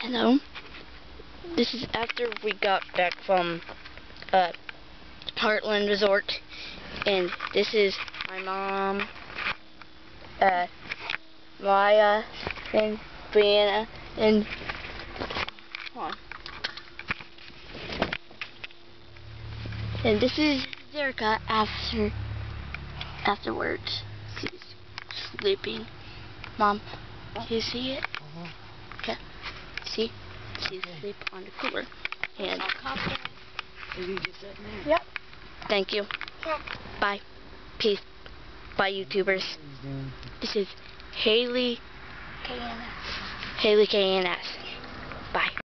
Hello. This is after we got back from Hartland Resort, and this is my mom, Maya, and Brianna, and and this is Zerka afterwards. She's sleeping. Mom, can you see it? Okay. See? She's asleep on the cooler. And yep. Thank you. Sure. Bye. Peace. Bye, YouTubers. This is Haley KNS. Bye.